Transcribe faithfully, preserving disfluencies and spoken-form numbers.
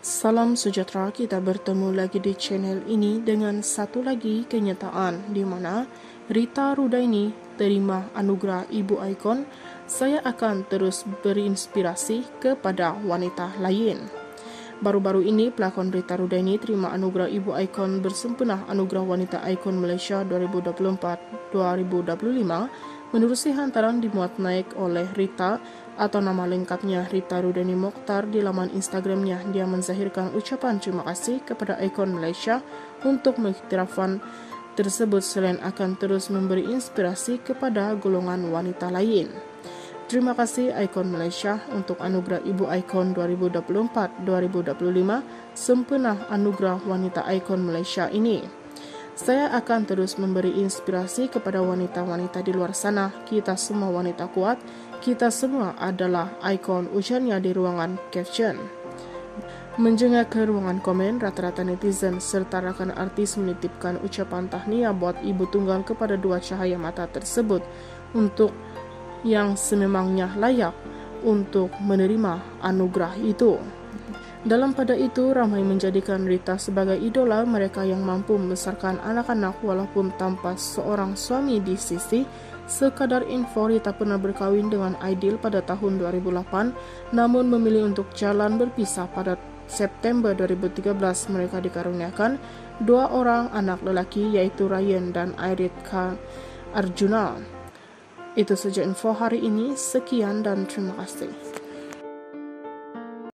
Salam sejahtera, kita bertemu lagi di channel ini dengan satu lagi kenyataan di mana Rita Rudaini terima anugerah Ibu Ikon. Saya akan terus berinspirasi kepada wanita lain. Baru-baru ini pelakon Rita Rudaini terima anugerah Ibu Ikon bersempena Anugerah Wanita Ikon Malaysia dua ribu dua puluh empat dua ribu dua puluh lima. Menerusi hantaran dimuat naik oleh Rita atau nama lengkapnya Rita Rudaini Mokhtar di laman Instagramnya, dia menzahirkan ucapan terima kasih kepada Ikon Malaysia untuk mengiktirafan tersebut selain akan terus memberi inspirasi kepada golongan wanita lain. Terima kasih Ikon Malaysia untuk anugerah Ibu Ikon dua ribu dua puluh empat dua ribu dua puluh lima sempena Anugerah Wanita Ikon Malaysia ini. Saya akan terus memberi inspirasi kepada wanita-wanita di luar sana. Kita semua wanita kuat, kita semua adalah ikon, ujarnya di ruangan caption. Menjengak ke ruangan komen, rata-rata netizen serta rakan artis menitipkan ucapan tahniah buat ibu tunggal kepada dua cahaya mata tersebut untuk yang sememangnya layak untuk menerima anugerah itu. Dalam pada itu, ramai menjadikan Rita sebagai idola mereka yang mampu membesarkan anak-anak walaupun tanpa seorang suami di sisi. Sekadar info, Rita pernah berkahwin dengan Aidil pada tahun dua ribu lapan, namun memilih untuk jalan berpisah pada September dua ribu tiga belas. Mereka dikaruniakan dua orang anak lelaki, yaitu Ryan dan Airitka Arjuna. Itu saja info hari ini, sekian dan terima kasih.